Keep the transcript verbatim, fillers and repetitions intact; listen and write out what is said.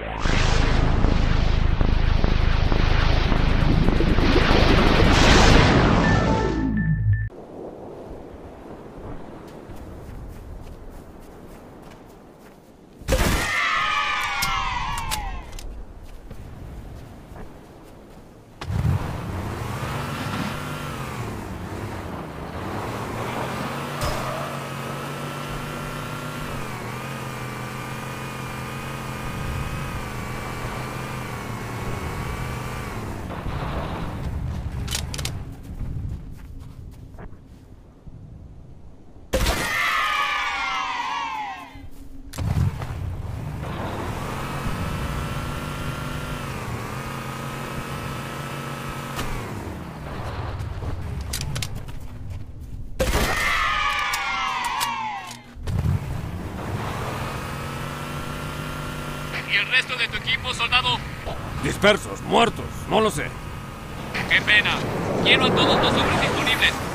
¿Y el resto de tu equipo, soldado? Dispersos, muertos, no lo sé. ¡Qué pena! Quiero a todos los hombres disponibles.